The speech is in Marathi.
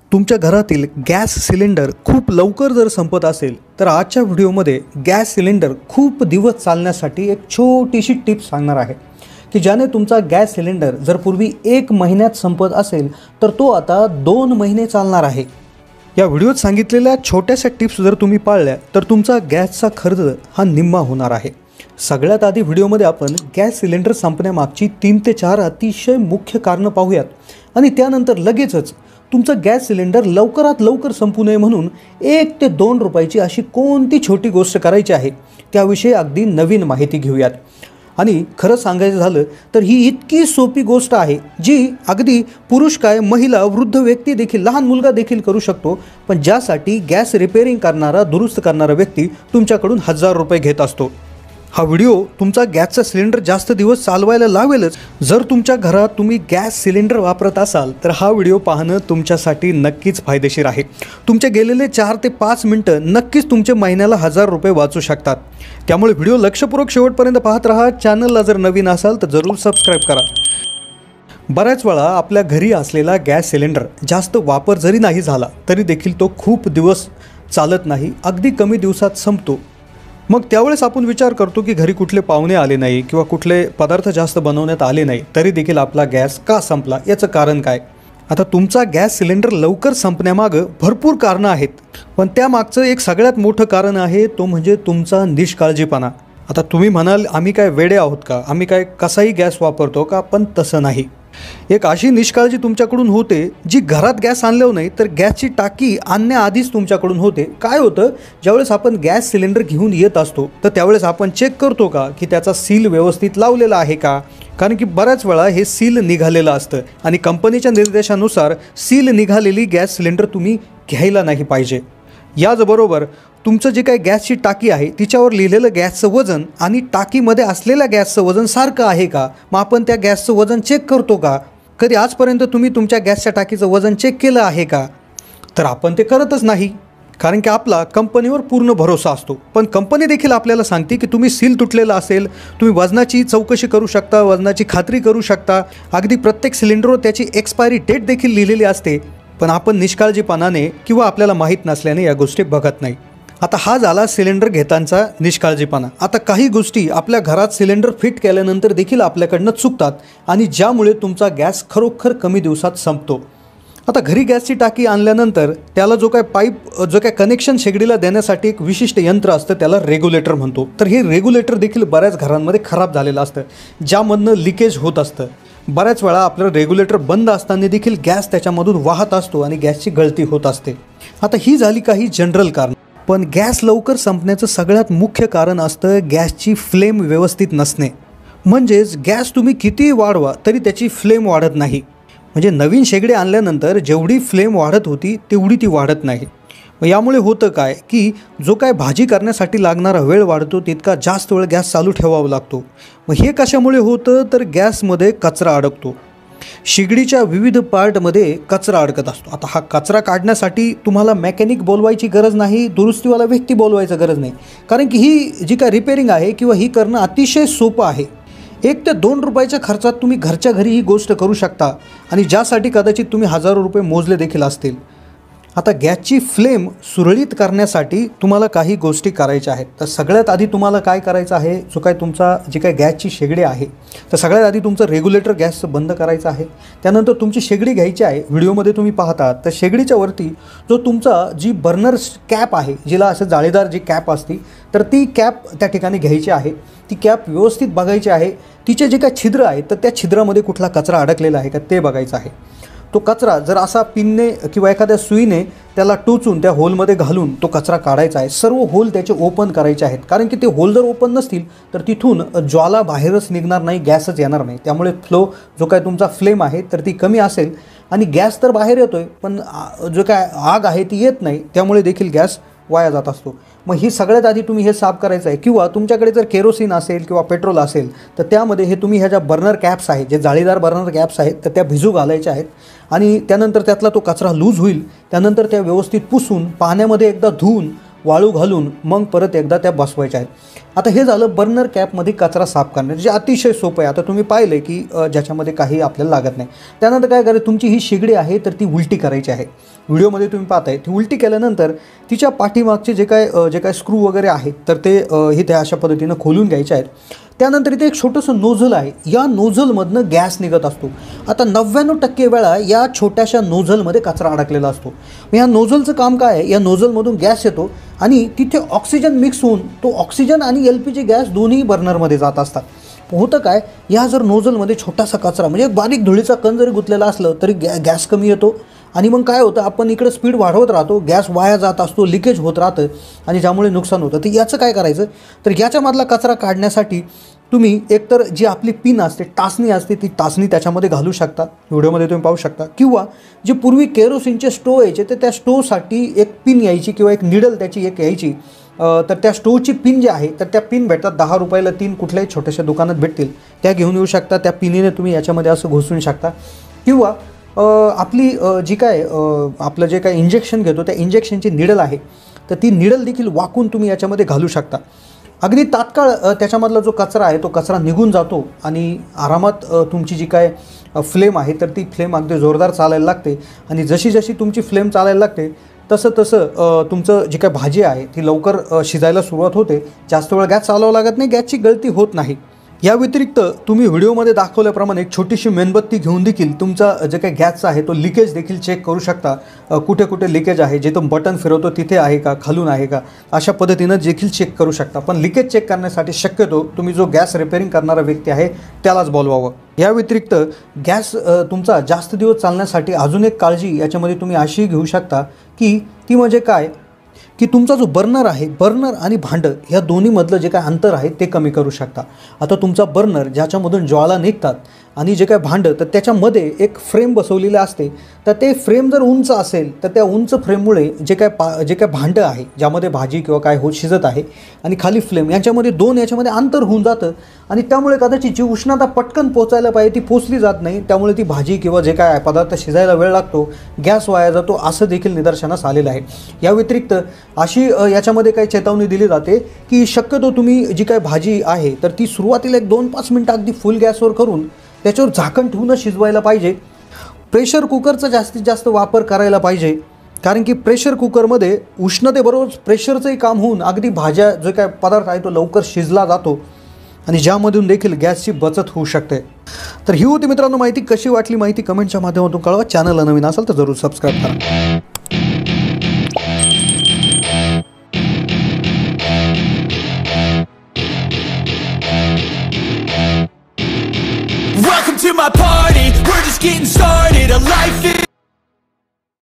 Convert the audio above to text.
तुमच्या घरातील गॅस सिलेंडर खूप लवकर जर संपत असेल तर आजच्या व्हिडिओमध्ये गॅस सिलेंडर खूप दिवस चालण्यासाठी एक छोटीशी टिप सांगणार आहे की ज्याने तुमचा गॅस सिलेंडर जर पूर्वी 1 महिन्यात संपत असेल तर तो आता 2 महिने चालणार आहे। या व्हिडिओत सांगितलेल्या छोट्याशा टिप्स जर तुम्ही पाळल्या तर तुमचा गॅसचा खर्च हा निम्मा होणार आहे। सगळ्यात आधी व्हिडिओमध्ये आपण गॅस सिलेंडर संपण्यामागची 3 ते 4 अतिशय मुख्य कारणं पाहूयात आणि त्यानंतर लगेचच तुमचा गॅस सिलेंडर लवकरात लवकर संपू नये म्हणून 1 ते 2 रुपयाची अशी कोणती छोटी गोष्ट करायची आहे त्याविषयी अगदी नवीन माहिती घेऊयात। आणि खरं सांगायचं झालं तर ही इतकी सोपी गोष्ट आहे जी अगदी पुरुष काय महिला वृद्ध व्यक्ती देखील लहान मुलगा देखील करू शकतो, पण ज्यासाठी गॅस रिपेअरिंग करणारा दुरुस्त करणारा व्यक्ती तुमच्याकडून 1000 रुपये घेत असतो। हा व्हिडिओ तुमचा गॅसचा सिलेंडर जास्त दिवस चालवायला लावेलच। जर तुमच्या घरात तुम्ही गॅस सिलेंडर वापरत असाल तर हा व्हिडिओ पाहणं तुमच्यासाठी नक्कीच फायदेशीर आहे। तुमचे गेलेले 4 ते 5 मिनिटं नक्कीच तुमचे महिन्याला 1000 रुपये वाचू शकतात। त्यामुळे व्हिडिओ लक्षपूर्वक शेवटपर्यंत पाहत राहा। चॅनलला जर नवीन असाल तर जरूर सबस्क्राईब करा। बऱ्याच वेळा आपल्या घरी असलेला गॅस सिलेंडर जास्त वापर जरी नाही झाला तरी देखील तो खूप दिवस चालत नाही, अगदी कमी दिवसात संपतो। मग त्यावेळेस आपण विचार करतो की घरी कुठले पाहुणे आले नाही किंवा कुठले पदार्थ जास्त बनवण्यात आले नाही तरी देखील आपला गॅस का संपला, याचं कारण काय? आता तुमचा गॅस सिलेंडर लवकर संपण्यामागं भरपूर कारणं आहेत, पण त्यामागचं एक सगळ्यात मोठं कारण आहे तो म्हणजे तुमचा निष्काळजीपणा। आता तुम्ही म्हणाल आम्ही काय वेडे आहोत का, आम्ही काय कसाही गॅस वापरतो का? पण तसं नाही। एक अशी निष्काळजी तुमच्याकडून होते जी घरात गॅस आणल्यावर नाही तर गॅसची टाकी आणण्याआधीच तुमच्याकडून होते। काय होतं, ज्यावेळेस आपण गॅस सिलेंडर घेऊन येत असतो तर त्यावेळेस आपण चेक करतो का की त्याचा सील व्यवस्थित लावलेला आहे का? कारण की बऱ्याच वेळा हे सील निघालेलं असतं आणि कंपनीच्या निर्देशानुसार सील निघालेली गॅस सिलेंडर तुम्ही घ्यायला नाही पाहिजे। याचबरोबर तुमचं जे काही गॅसची टाकी आहे तिच्यावर लिहिलेलं गॅसचं वजन आणि टाकीमध्ये असलेल्या गॅसचं वजन सारखं आहे का? मग आपण त्या गॅसचं वजन चेक करतो का? कधी आजपर्यंत तुम्ही तुमच्या गॅसच्या टाकीचं वजन चेक केलं आहे का? तर आपण ते करतच नाही, कारण की आपला कंपनीवर पूर्ण भरोसा असतो। पण कंपनी देखील आपल्याला सांगते की तुम्ही सील तुटलेला असेल, तुम्ही वजनाची चौकशी करू शकता, वजनाची खात्री करू शकता, अगदी प्रत्येक सिलेंडरवर त्याची एक्सपायरी डेट देखील लिहिलेली असते, पण आपण निष्काळजीपणाने किंवा आपल्याला माहीत नसल्याने या गोष्टी बघत नाही। आता हा झाला सिलेंडर घेतानाचा निष्काळजीपणा। आता काही गोष्टी आपल्या घरात सिलेंडर फिट केल्यानंतर देखील आपल्याकडनं चुकतात आणि ज्यामुळे तुमचा गॅस खरोखर कमी दिवसात संपतो। आता घरी गॅसची टाकी आणल्यानंतर त्याला जो काय कनेक्शन शेगडीला देण्यासाठी एक विशिष्ट यंत्र असतं त्याला रेग्युलेटर म्हणतो। तर हे रेग्युलेटर देखील बऱ्याच घरांमध्ये खराब झालेलं असतं, ज्यामधनं लिकेज होत असतं। बऱ्याच वेळा आपलं रेग्युलेटर बंद असताना देखील गॅस त्याच्यामधून वाहत असतो आणि गॅसची गळती होत असते। आता ही झाली काही जनरल कारण, पण गॅस लवकर संपण्याचं सगळ्यात मुख्य कारण असतं गॅसची फ्लेम व्यवस्थित नसणे। म्हणजेच गॅस तुम्ही कितीही वाढवा तरी त्याची फ्लेम वाढत नाही। म्हणजे नवीन शेगडी आणल्यानंतर जेवढी फ्लेम वाढत होती तेवढी ती वाढत नाही। मग यामुळे होतं काय की जो काय भाजी करण्यासाठी लागणारा वेळ वाढतो तितका जास्त वेळ गॅस चालू ठेवावा लागतो। मग हे कशामुळे होतं तर गॅसमध्ये कचरा अडकतो। शेगडीच्या विविध पार्टमध्ये कचरा अडकत असतो। आता हा कचरा काढण्यासाठी तुम्हाला मेकॅनिक बोलवायची गरज नाही, दुरुस्तीवाला व्यक्ती बोलवायची गरज नाही, कारण की ही जी काय रिपेअरिंग आहे किंवा ही करणं अतिशय सोपं आहे। 1 ते 2 रुपयाच्या खर्चात तुम्ही घरच्या घरी ही गोष्ट करू शकता आणि ज्यासाठी कदाचित तुम्ही हजारो रुपये मोजले देखील असतील। आता गॅसची फ्लेम सुरळीत करण्यासाठी तुम्हाला काही गोष्टी करायच्या आहेत। तर सगळ्यात आधी तुम्हाला काय करायचं आहे, जो काय तुमचा जी काय गॅसची शेगडी आहे तर सगळ्यात आधी तुमचं रेग्युलेटर गॅसचं बंद करायचं आहे। त्यानंतर तुमची शेगडी घ्यायची आहे। व्हिडिओमध्ये तुम्ही पाहता तर शेगडीच्या वरती जो तुमचा जी बर्नर कॅप आहे, जिला असं जाळीदार जी कॅप असते तर ती कॅप त्या ठिकाणी घ्यायची आहे। ती कॅप व्यवस्थित बघायची आहे, तिचे जे काय छिद्र आहे तर त्या छिद्रामध्ये कुठला कचरा अडकलेला आहे का ते बघायचं आहे। तो कचरा जर असा पिनने किंवा एखाद्या सुईने त्याला टोचून त्या होलमध्ये घालून तो कचरा काढायचा आहे। सर्व होल त्याचे ओपन करायचे आहेत, कारण की ते होल जर ओपन नसतील तर तिथून ज्वाला बाहेरच निघणार नाही, गॅसच येणार नाही। त्यामुळे फ्लो जो काय तुमचा फ्लेम आहे तर ती कमी असेल आणि गॅस तर बाहेर येतोय पण जो काय आग आहे ती येत नाही, त्यामुळे देखील गॅस वाया जात असतो। मग ही सगळ्यात आधी तुम्ही हे साफ करायचं आहे। किंवा तुमच्याकडे जर केरोसिन असेल किंवा पेट्रोल असेल तर त्यामध्ये हे तुम्ही ह्या ज्या बर्नर कॅप्स आहेत, जे जाळीदार बर्नर कॅप्स आहेत तर त्या भिजू घालायच्या आहेत आणि त्यानंतर त्यातला तो कचरा लूज होईल। त्यानंतर त्या व्यवस्थित पुसून पाण्यामध्ये एकदा धुवून वाळू घालून मग परत एकदा त्या बसवायच्या आहेत। आता हे झालं बर्नर कॅपमध्ये कचरा साफ करणे, जे अतिशय सोपं आहे। आता तुम्ही पाहिलं की ज्याच्यामध्ये काही आपल्याला लागत नाही। त्यानंतर काय करायचं, तुमची ही शेगडी आहे तर ती उलटी करायची आहे। व्हिडिओमध्ये तुम्ही पाहताय ती उलटी केल्यानंतर तिच्या पाठीमागचे जे काय स्क्रू वगैरे आहेत तर ते इथे अशा पद्धतीनं खोलून घ्यायचे आहेत। त्यानंतर इथे एक छोटंसं नोझल आहे, या नोझलमधनं गॅस निघत असतो। आता 99% वेळा या छोट्याशा नोझलमध्ये कचरा अडकलेला असतो। या नोझलचं काम काय आहे, या नोझलमधून गॅस येतो आणि तिथे ऑक्सिजन मिक्स होऊन तो ऑक्सिजन आणि LPG गॅस दोन्ही बर्नरमध्ये जात असतात। होतं काय, या जर नोझलमध्ये छोटासा कचरा म्हणजे बारीक धुळीचा कण जरी गुंतलेला असलं तरी गॅस कमी येतो आणि मग काय होतं, आपण इकडे स्पीड वाढवत राहतो, गॅस वाया जात असतो, लिकेज होत राहतं आणि ज्यामुळे नुकसान होतं। तर याचं काय करायचं, तर याच्यामधला कचरा काढण्यासाठी तुम्ही एकतर जी आपली पिन असते, टाचणी असते, ती टाचणी त्याच्यामध्ये घालू शकता, व्हिडिओमध्ये तुम्ही पाहू शकता। किंवा जे पूर्वी केरोसिनचे स्टोव यायचे तर त्या स्टोवसाठी एक पिन यायची किंवा एक निडल त्याची एक यायची, तर त्या स्टोवची पिन जी आहे तर त्या पिन भेटतात 10 रुपयाला 3, कुठल्याही छोट्याशा दुकानात भेटतील, त्या घेऊन येऊ शकता। त्या पिनीने तुम्ही याच्यामध्ये असं घुसवू शकता। किंवा आपली जी काय आपलं जे काय इंजेक्शन घेतो त्या इंजेक्शनची निडल आहे तर ती निडल देखील वाकून तुम्ही याच्यामध्ये घालू शकता। अगदी तात्काळ त्याच्यामधला जो कचरा आहे तो कचरा निघून जातो आणि आरामात तुमची जी काय फ्लेम आहे तर ती फ्लेम अगदी जोरदार चालायला लागते आणि जशी जशी तुमची फ्लेम चालायला लागते तसं तसं तुमचं जी काय भाजी आहे ती लवकर शिजायला सुरुवात होते। जास्त वेळ गॅस चालवावं लागत नाही, गॅसची गळती होत नाही। या व्यतिरिक्त तुम्ही व्हिडिओमध्ये दाखवल्याप्रमाणे एक छोटीशी मेणबत्ती घेऊन देखील तुमचा जे काही गॅसचा आहे तो लिकेज देखील चेक करू शकता। कुठे कुठे लिकेज आहे, जे तुम्ही बटन फिरवतो तिथे आहे का, खालून आहे का, अशा पद्धतीनं देखील चेक करू शकता। पण लिकेज चेक करण्यासाठी शक्यतो तुम्ही जो गॅस रिपेअरिंग करणारा व्यक्ती आहे त्यालाच बोलवावं। या व्यतिरिक्त गॅस तुमचा जास्त दिवस चालण्यासाठी अजून एक काळजी याच्यामध्ये तुम्ही अशी घेऊ शकता की ती म्हणजे काय, की तुमचा जो बर्नर आहे, बर्नर आणि भांडं ह्या दोन्हीमधलं जे काय अंतर आहे ते कमी करू शकता। आता तुमचा बर्नर ज्याच्यामधून ज्वाला निघतात आणि जे काय भांडं तर त्याच्यामध्ये एक फ्रेम बसवलेली असते, तर ते फ्रेम जर उंच असेल तर त्या उंच फ्रेममुळे जे काय भांडं आहे ज्यामध्ये भाजी किंवा काय शिजत आहे आणि खाली फ्लेम यांच्यामध्ये याच्यामध्ये अंतर होऊन जातं आणि त्यामुळे कदाचित जी उष्णता पटकन पोचायला पाहिजे ती पोचली जात नाही, त्यामुळे ती भाजी किंवा जे काय पदार्थ शिजायला वेळ लागतो, गॅस वाया जातो, असं देखील निदर्शनास आलेलं आहे। या व्यतिरिक्त अशी याच्यामध्ये काही चेतावणी दिली जाते की शक्यतो तुम्ही जी काय भाजी आहे तर ती सुरुवातीला एक 2-5 मिनटं अगदी फुल गॅसवर करून त्याच्यावर झाकण ठेवूनच शिजवायला पाहिजे। प्रेशर कुकरचा जास्तीत जास्त वापर करायला पाहिजे, कारण की प्रेशर कुकरमध्ये उष्णतेबरोबर प्रेशरचंही काम होऊन अगदी भाज्या जो काय पदार्थ आहे तो लवकर शिजला जातो आणि ज्यामधून देखील गॅसची बचत होऊ शकते। तर ही होती मित्रांनो माहिती। कशी वाटली माहिती कमेंटच्या माध्यमातून कळवा। चॅनलला नवीन असाल तर जरूर सबस्क्राईब करा। Welcome to my party, we're just getting started. A life